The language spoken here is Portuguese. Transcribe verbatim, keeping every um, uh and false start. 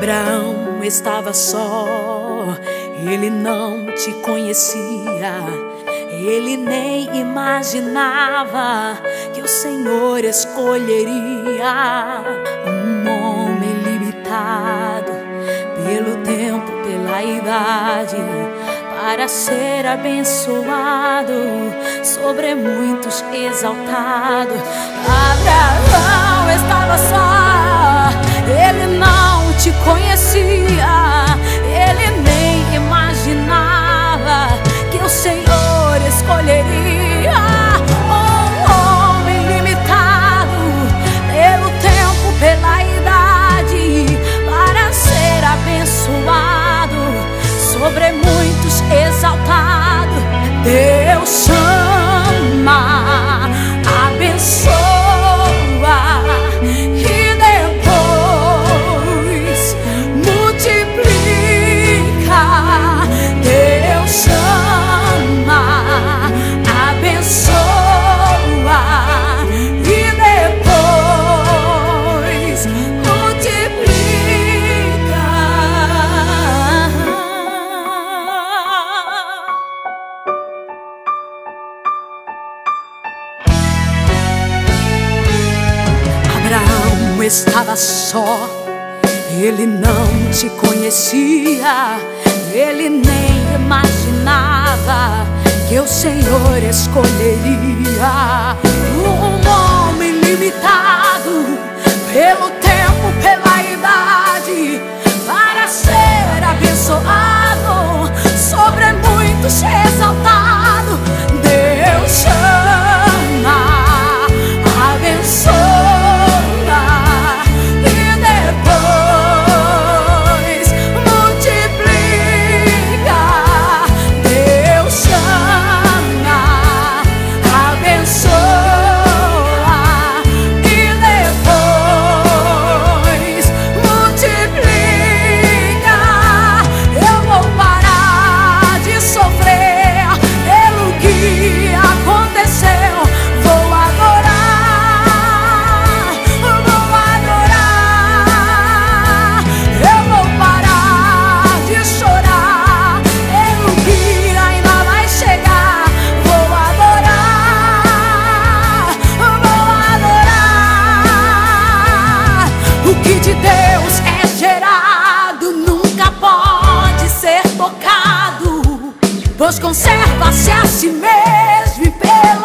Abraão estava só, ele não te conhecia, ele nem imaginava que o Senhor escolheria um homem limitado pelo tempo, pela idade, para ser abençoado, sobre muitos exaltado. Abraão estava só, ele não te conhecia, ele nem imaginava que o Senhor escolheria um homem limitado pelo tempo, pela idade, para ser abençoado, sobre muitos exaltado. Deus chama, abençoa e depois multiplica. Deus chama, abençoa e depois multiplica. Abraão estava só, ele não te conhecia, ele nem imaginava que o Senhor escolheria um homem limitado pelo tempo, pela idade, para ser abençoado, sobre muitos exaltado. Deus chama, abençoa que de Deus é gerado nunca pode ser tocado, pois conserva-se a si mesmo e pelo